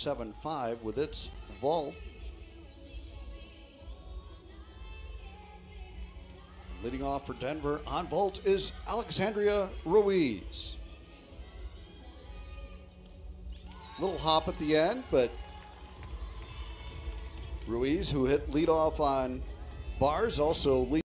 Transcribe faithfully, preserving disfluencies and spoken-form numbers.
seven five with its vault. Leading off for Denver on vault is Alexandria Ruiz. Little hop at the end, but Ruiz, who hit lead off on bars, also lead